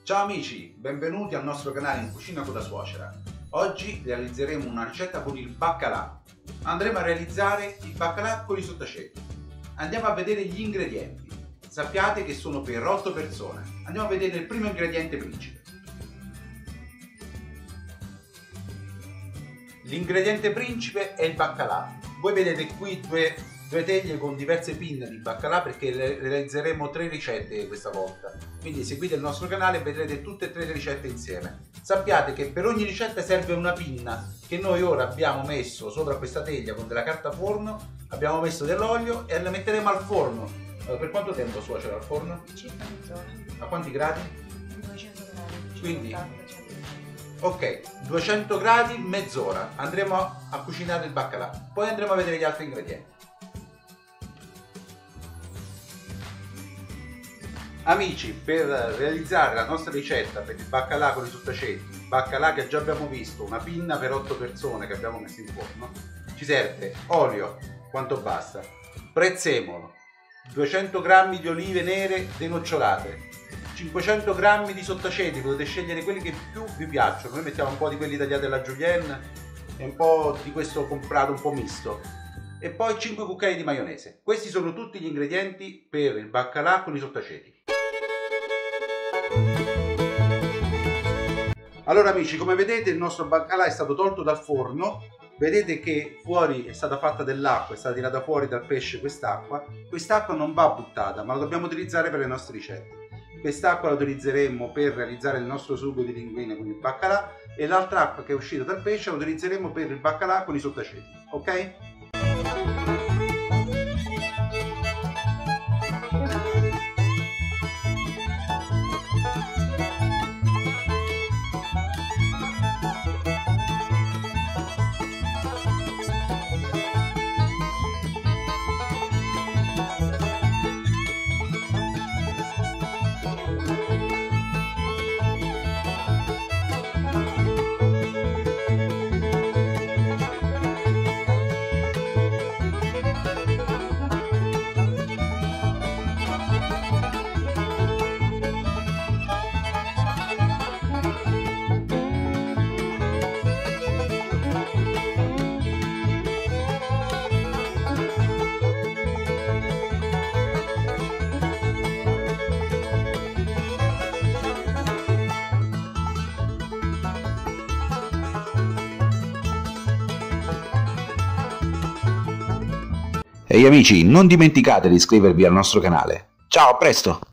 Ciao amici, benvenuti al nostro canale In Cucina con la Suocera. Oggi realizzeremo una ricetta con il baccalà. Andremo a realizzare il baccalà con i sottaceti. Andiamo a vedere gli ingredienti. Sappiate che sono per 8 persone. Andiamo a vedere il primo ingrediente principe. L'ingrediente principe è il baccalà. Voi vedete qui due teglie con diverse pinne di baccalà perché realizzeremo 3 ricette questa volta. Quindi seguite il nostro canale e vedrete tutte e 3 le ricette insieme. Sappiate che per ogni ricetta serve una pinna che noi ora abbiamo messo sopra questa teglia con della carta forno, abbiamo messo dell'olio e la metteremo al forno. Per quanto tempo, suocera, al forno? Circa mezz'ora. A quanti gradi? 200 gradi. Quindi 180, ok, 200 gradi, mezz'ora. Andremo a cucinare il baccalà. Poi andremo a vedere gli altri ingredienti. Amici, per realizzare la nostra ricetta per il baccalà con i sottaceti, baccalà che già abbiamo visto, una pinna per 8 persone che abbiamo messo in forno, ci serve olio, quanto basta, prezzemolo, 200 g di olive nere denocciolate, 500 g di sottaceti, potete scegliere quelli che più vi piacciono. Noi mettiamo un po' di quelli tagliati alla julienne e un po' di questo comprato un po' misto. E poi 5 cucchiai di maionese. Questi sono tutti gli ingredienti per il baccalà con i sottaceti. Allora amici, come vedete il nostro baccalà è stato tolto dal forno. Vedete che fuori è stata fatta dell'acqua, è stata tirata fuori dal pesce quest'acqua. Quest'acqua non va buttata, ma la dobbiamo utilizzare per le nostre ricette. Quest'acqua la utilizzeremo per realizzare il nostro sugo di linguine con il baccalà e l'altra acqua che è uscita dal pesce la utilizzeremo per il baccalà con i sottaceti, ok? Ehi amici, non dimenticate di iscrivervi al nostro canale. Ciao, a presto!